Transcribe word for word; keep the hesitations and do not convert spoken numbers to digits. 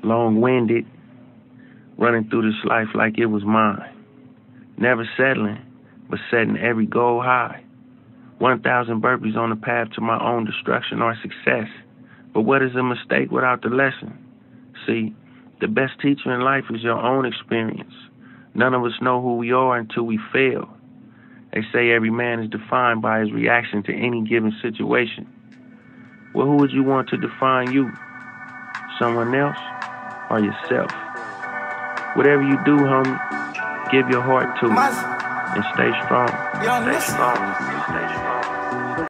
long-winded, running through this life like it was mine. Never settling, but setting every goal high. one thousand burpees on the path to my own destruction or success. But what is a mistake without the lesson? See, the best teacher in life is your own experience. None of us know who we are until we fail. They say every man is defined by his reaction to any given situation. Well, who would you want to define you? Someone else or yourself? Whatever you do, homie, give your heart to it and stay strong. Stay strong. Stay strong.